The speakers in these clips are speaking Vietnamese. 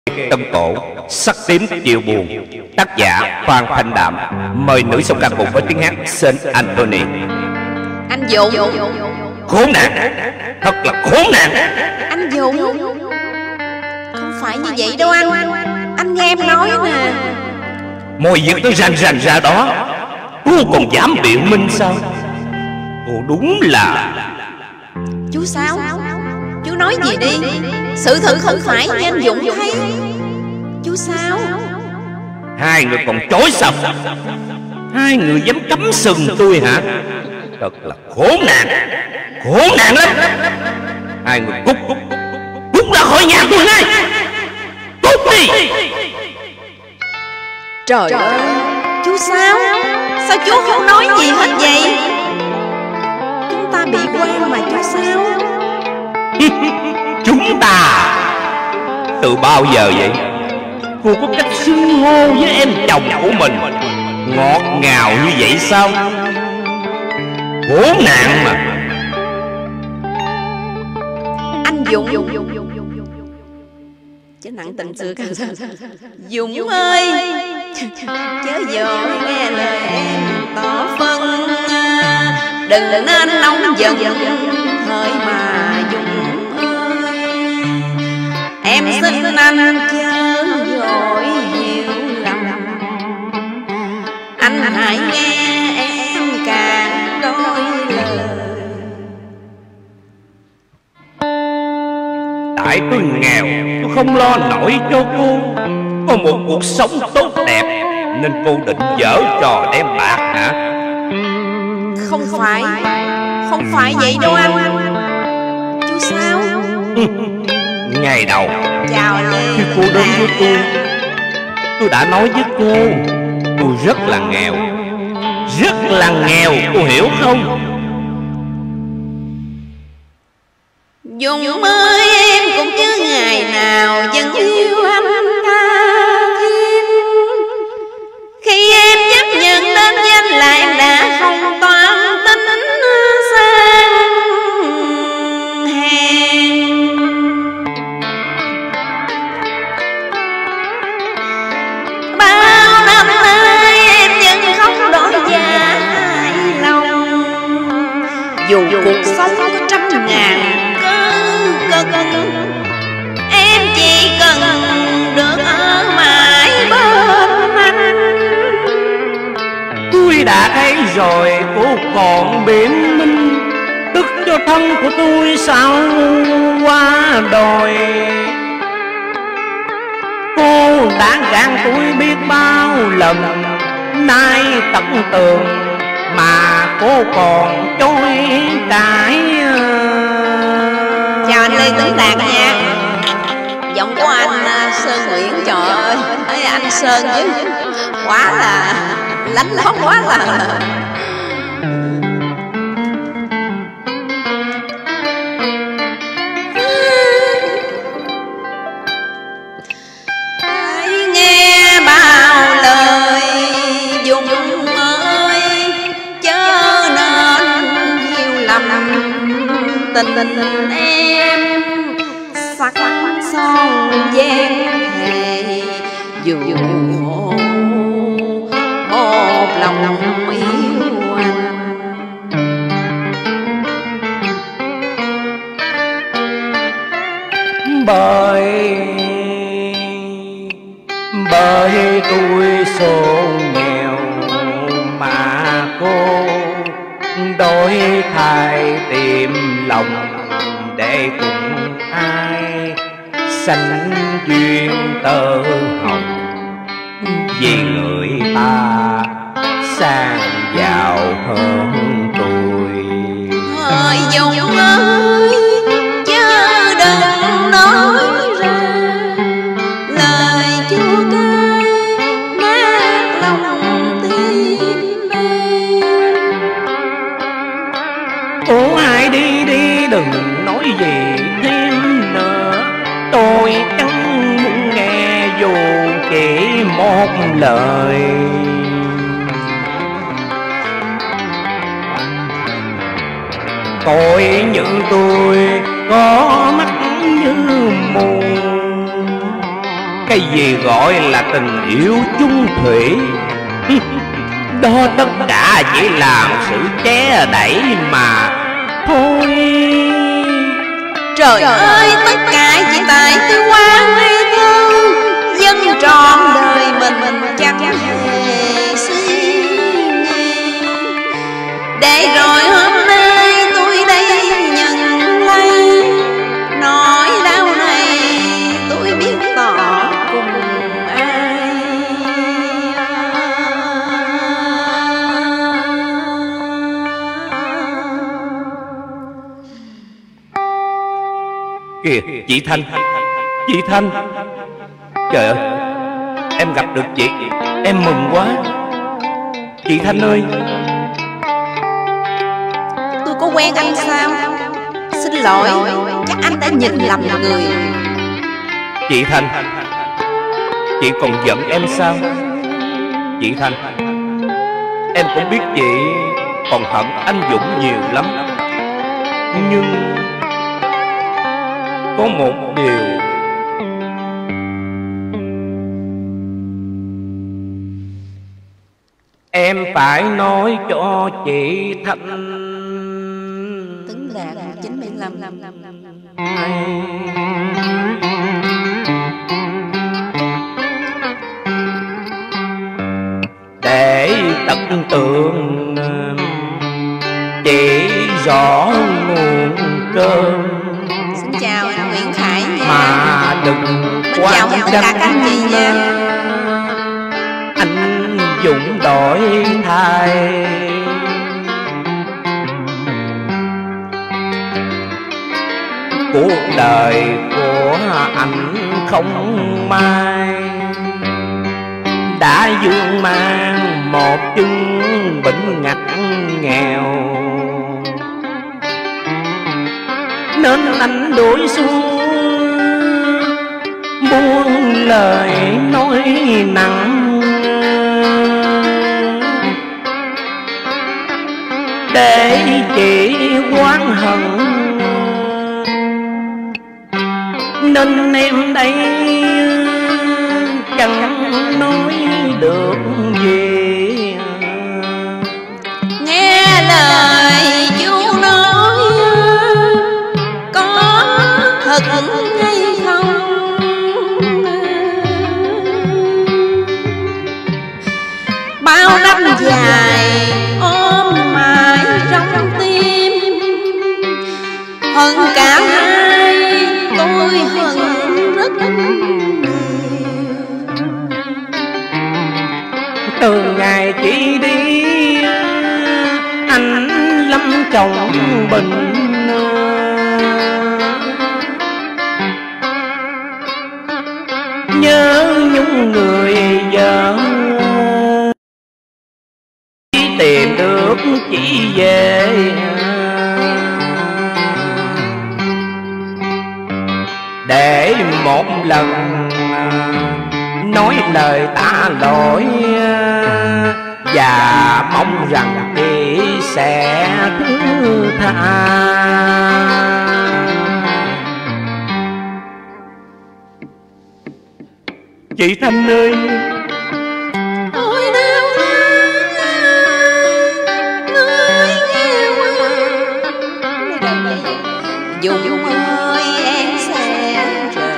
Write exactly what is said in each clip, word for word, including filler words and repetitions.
Tâm cổ, sắc tím chiều buồn. Tác giả Phan Thanh Đạm. Mời nữ song ca cùng với tiếng hát Saint Anthony. Anh Dũng. Khốn nạn, thật là khốn nạn. Anh Dũng, không phải như vậy đâu anh. Anh nghe em nói nè. Mọi việc nó rành rành ra đó, cô còn dám biện minh sao? Cô đúng là... Chú sao? Chú nói gì đi. Sự thật không phải như anh Dũng thấy. Chú sao? Hai người còn chối sao? Hai người dám cắm sừng tôi hả? Thật là khốn nạn, khốn nạn lắm. Hai người cút, cút, cút ra khỏi nhà tôi ngay. Cút đi. Trời ơi, chú sao? Sao chú không nói gì hết vậy? Chúng ta bị quan mà chú sao? Chúng ta? Từ bao giờ vậy? Cô có cách xưng hô với em chồng của mình ngọt ngào như vậy sao? Khốn nạn mà. Anh Dũng, chứ nặng tình xưa cao sao? Dũng ơi, chớ vội nghe lời em tỏ phân, đừng nên nóng giận hỡi mà Dũng ơi. Em xin anh chớ vội hiểu lầm, anh hãy nghe em càng đôi lời. Tại tôi nghèo, tôi không lo nổi cho cô có một cuộc sống tốt đẹp, nên cô định giở trò đem bạc hả? Không phải, không phải vậy đâu anh. Chú sao? Ngày đầu Chào khi cô đến với tôi, tôi đã nói với cô tôi rất là nghèo, rất là nghèo, cô hiểu không? Dũng ơi, em cũng chứ ngày nào vẫn yêu anh tha thiết. Khi em chấp nhận đến danh là em đã không toàn tính sang hèn. Bao năm nay em vẫn không đổi giá hài lòng, dù cuộc sống có trăm ngàn cân, em chỉ cần được ở mãi bên anh. Tôi đã thấy rồi, cô còn biện minh, tức cho thân của tôi sao qua đòi. Cô đã gạt tôi biết bao lần, nay tận tường mà cô còn chối cãi. Chào anh Lê Tấn Đạt nha. Giọng của anh Sơn Nguyễn, trời ơi, thấy anh Sơn chứ quá là lánh lót, quá là hãy nghe bao lời Dũng ơi, chớ nên hiểu lầm tình tình em sắc son gian thề, dù một lòng yêu anh. Bởi bởi tôi số nghèo mà cô đổi thay tìm lòng để cùng ai sanh duyên tơ hồng, vì người ta sang giàu hơn tôi. Hỡi Dũng ơi, chớ đừng nói ra lời chua cay nát lòng tim em. Cô hãy đi đi, đừng nói gì thêm nữa, tôi chẳng muốn nghe dù chỉ một lời. Tội như tôi có mắt như mù, cái gì gọi là tình yêu chung thủy, đó tất cả chỉ là sự che đẩy mà thôi. Trời ơi, tất cả chỉ tại tôi quá ngây thơ, dân trọn đời mình mình chẳng hề suy nghĩ. Để rồi hôm nay tôi đây nhận lấy nỗi đau này, tôi biết tỏ cùng ai. Kìa chị Thanh, chị Thanh, trời ơi, em gặp được chị, em mừng quá. Chị Thanh ơi, Tôi có quen anh sao? Xin lỗi, chắc anh đã nhìn lầm người. chị Thanh, chị còn giận em sao? Chị Thanh, em cũng biết chị còn hận anh Dũng nhiều lắm, nhưng có một điều em phải nói cho chị Thanh. Tính là chín mươi lăm. Để tận tường chỉ rõ nguồn cơn. Xin chào anh Nguyễn Khải nha. Mà đừng Mình chào tất cả các anh chị nha. Anh Dũng đổi thay, cuộc đời của anh không may đã vương mang một chứng bệnh ngặt nghèo, nên anh đuổi xuống buông lời nói nặng để chị oán hận, nên em đây chẳng nói được gì. Nghe lời chú nói có thật hay không? Bao năm dài ôm mãi trong tim, hận cả hai tôi hận rất nhiều. Từ ngày chị đi anh lâm chồng bệnh, nhớ nhung người vợ, tìm được chỉ về để một lần nói lời tạ lỗi, và mong rằng chị sẽ thứ tha. Chị Thanh ơi, Ôi đau người nghe qua Dũng ơi em sẽ trở,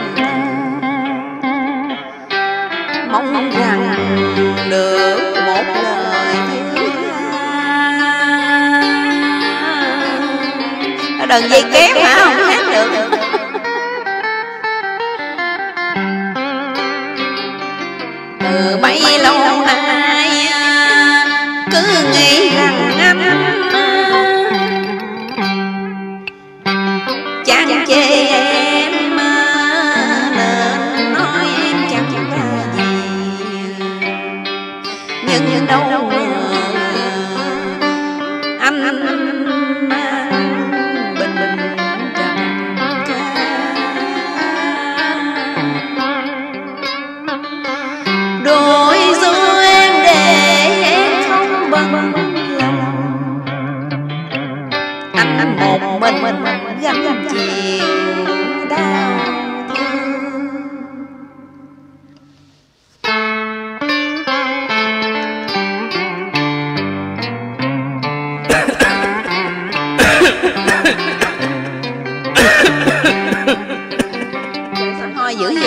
mong rằng được một lời thứ tha. Đừng dây kéo hả, không hát được. Từ bấy lâu nay cứ nghĩ rằng anh chán chê em, nên nói em chẳng ra gì, nhưng đâu ngờ anh bình bình trầm ca. Đôi gió em để em không bằng lòng, anh anh một mình mình gánh chiều đau thương.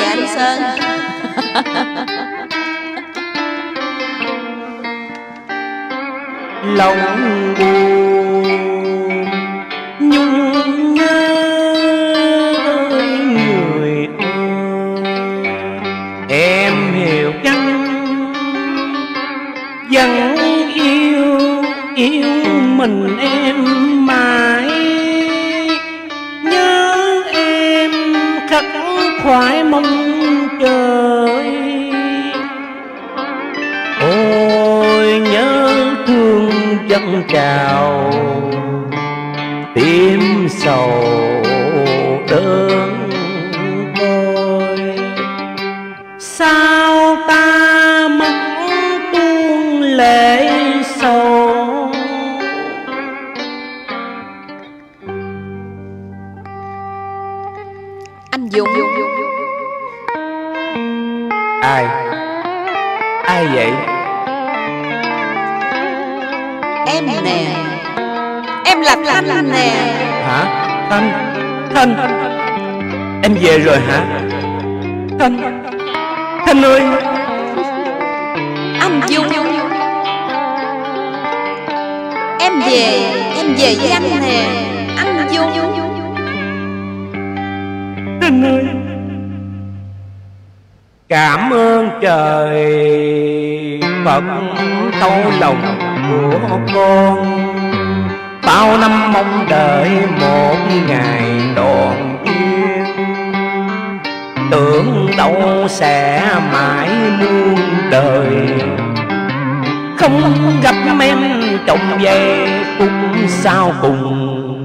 anh Sơn. Lòng buồn nhung nhớ người ơi, em hiểu chăng vẫn yêu yêu mình em mãi, nhớ em khắc khoải mong trời. Ôi nhớ thương dâng trào tim sầu đơn côi, sao ta mắt tuôn lệ sầu. Anh Dũng. Ai? Ai vậy? Em nè. Em là Thanh nè. Hả? Thanh? Thanh? Em về rồi hả? Thanh? Thanh ơi! Anh Dung. Em về. Em về với anh nè. Anh Dung. Thanh ơi! Cảm ơn trời Phật thấu lòng của con, bao năm mong đợi một ngày đoàn duyên, tưởng đâu sẽ mãi muôn đời, không gặp em trong giây phút sau cùng.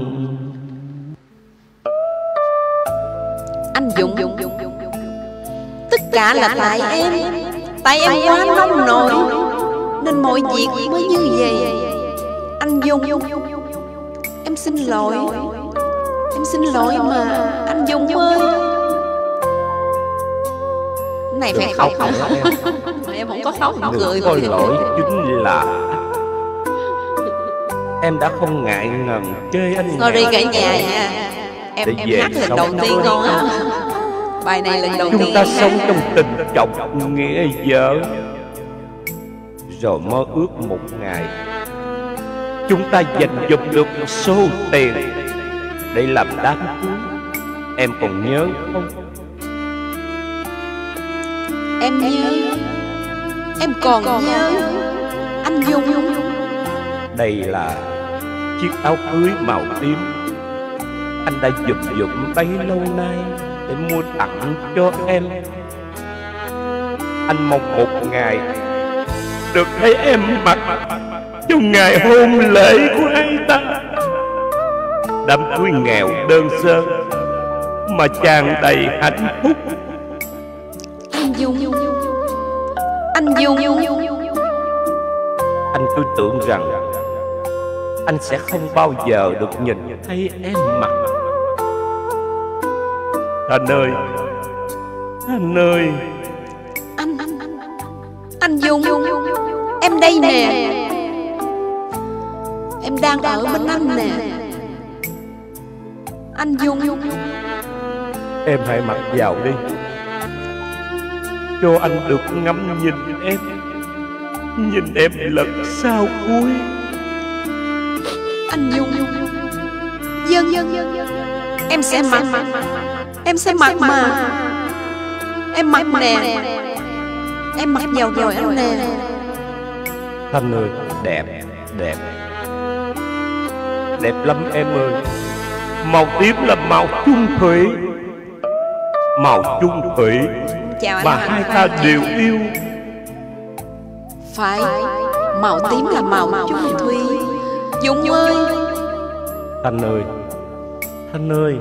Anh Dũng. Tất cả là tại em. Tại em quá nông nổi nên mọi việc mới như vậy. Anh Dung, em xin lỗi. Em xin lỗi mà anh Dung ơi. Này phải khóc không? Em không có khóc, không cười. Có lỗi chính là em đã không ngại ngần chơi anh. Sorry cả nhà nha. Em em hát lần đầu tiên luôn á. Bài này lần đầu tiên. Chúng ta sống trong tình chồng nghĩa vợ, rồi mơ ước một ngày chúng ta dành dụm được một số tiền để làm đám cưới. Em còn nhớ không? Em nhớ. Em còn nhớ. Anh Dung. Đây là chiếc áo cưới màu tím anh đã dụm dụm bấy lâu nay để mua tặng cho em. Anh mong một ngày được thấy em mặc trong ngày hôn lễ của hai ta. Đám cưới nghèo đơn sơ mà tràn đầy hạnh phúc. Anh Dung. Anh Dung. Anh cứ tưởng rằng anh sẽ không bao giờ được nhìn thấy em mặc. Anh ơi, anh ơi. Anh anh anh Dung. Em đây nè. Em đang ở bên anh nè. Anh Dung. Em hãy mặc vào đi, cho anh được ngắm nhìn em, nhìn em lần sau cuối. Anh Dung. Dân dân em sẽ mặc. Em sẽ mặc mà. Em mặc nè. Em mặc vào rồi anh nè. Thanh ơi, đẹp, đẹp, đẹp lắm em ơi. Màu tím là màu chung thủy, màu chung thủy mà hai ta đều yêu. Phải, màu tím là màu chung thủy. Dung ơi. Thanh ơi, Thanh ơi.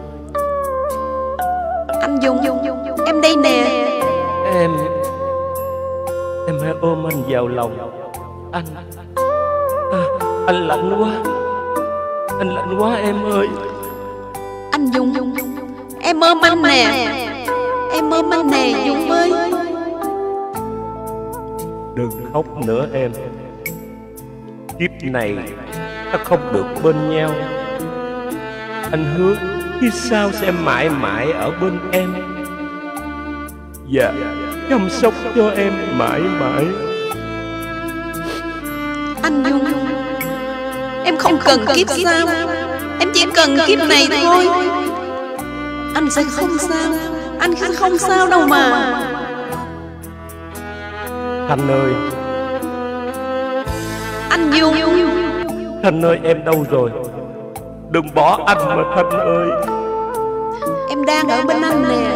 Anh Dung. Em đây nè. Em Em hãy ôm anh vào lòng. Anh à, Anh lạnh quá. Anh lạnh quá em ơi. Anh Dung. Em ôm anh nè. Em ôm anh nè Dung ơi. Đừng khóc nữa em. Kiếp này ta không được bên nhau. Anh hứa kiếp sau sẽ mãi mãi ở bên em. và chăm sóc cho em mãi mãi. Anh Dung, em không cần kiếp sau, em chỉ cần kiếp này thôi. Anh sẽ không sao, anh sẽ không sao đâu mà. Thanh ơi, anh Dung. Thanh ơi, em đâu rồi? Đừng bỏ anh mà Thanh ơi. Em đang ở bên anh nè,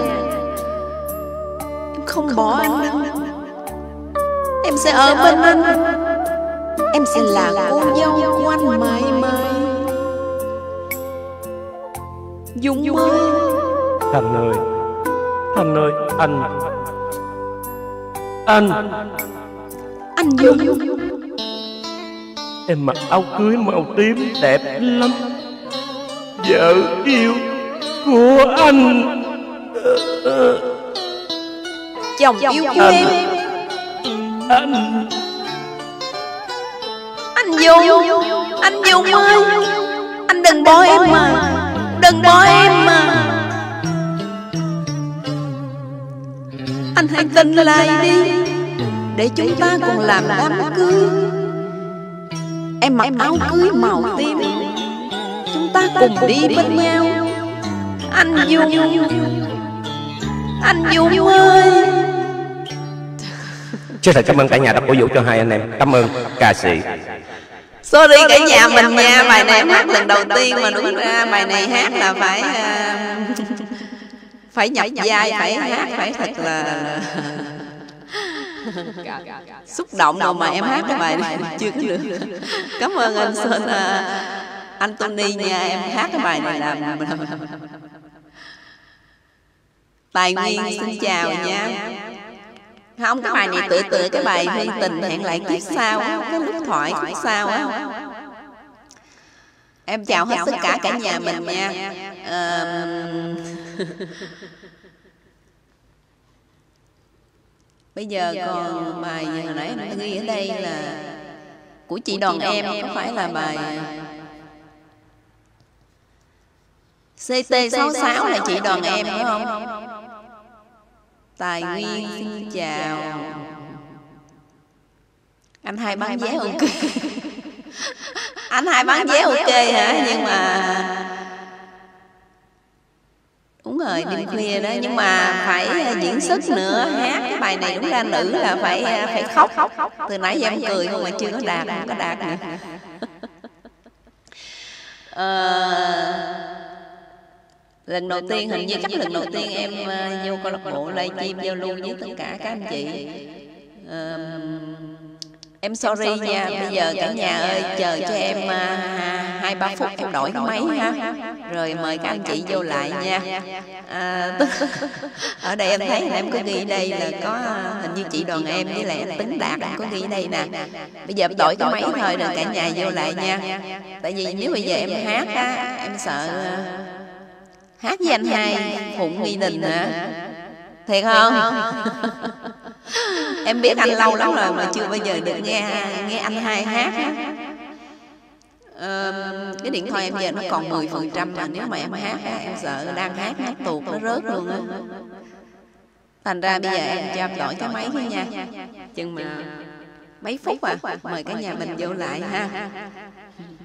em không bỏ anh đâu. Em sẽ ở bên anh, em sẽ là cô dâu của anh mãi mãi. Dung ơi. Thanh ơi, Thanh ơi, anh Anh Anh Dung. Em mặc áo cưới màu tím đẹp lắm, vợ yêu của anh. Chồng yêu của em. Anh Anh Dung. Anh Dung ơi, anh đừng bỏ em mà, đừng bỏ em mà. Anh hãy tin lại đi, để chúng ta cùng làm đám cưới. Em mặc áo cưới màu tím, chúng ta cùng đi bên nhau. Anh Dung. Anh Dung ơi. Chứ thật cảm ơn cả nhà đã cổ vũ cho hai anh em. Cảm ơn ca sĩ. Sorry cả nhà mình nha, bài này em hát lần đầu tiên mà đúng ra bài này hát là phải uh, phải nhập vai, phải hát phải thật là xúc động đâu mà em hát cái bài này chưa có được. Cảm ơn anh Sơn, uh, anh Tony nha, em hát cái bài này làm Tài Nguyên xin chào nha. Không, cái bài này tựa tựa cái bài Hương Tình Hẹn Lại Kiếp Sau á, cái lúc thoại kiếp sau á. Em chào hết tất cả cả nhà mình nha. À, bây giờ còn bài hồi nãy anh ghi ở đây là của chị Đoàn Em, có phải là bài xê tê sáu sáu là chị Đoàn Em phải không? Tài Nguyên xin chào. Anh hai bán vé ok. Anh hai bán vé ok hả? Nhưng mà đúng rồi, đêm khuya đó, nhưng mà phải diễn xuất nữa, hát cái bài này đúng ra nữ là phải phải khóc. Từ nãy giờ em cười không mà chưa có đạt, không có đạt nữa. À, lần đầu tiên, hình như chắc lần đầu tiên em uh, vô câu lạc bộ livestream giao lưu với tất cả các anh chị. Uh, em sorry nha, bây giờ cả nhà ơi chờ cho em uh, hai ba phút em đổi cái máy ha, rồi mời các anh chị vô lại nha. À, ở đây em thấy em có ghi đây là có uh, hình như chị Đoàn Em với lại anh Tính Đạt em có ghi đây nè. Bây giờ em đổi cái máy thôi rồi cả nhà vô lại nha. Tại vì nếu bây giờ em hát á, em sợ uh, hát với anh hai Phụng Nghi Đình hả? Thiệt không? Em biết anh lâu lắm rồi mà chưa bao giờ được nghe nghe anh hai hát. Ờ, cái điện thoại em giờ nó còn mười phần trăm mà nếu mà em hát á, em sợ đang hát hát tuột nó rớt luôn á. Thành ra bây giờ em cho em đổi cái máy thôi nha. Chừng mà mấy phút à, mời cả nhà mình vô lại ha.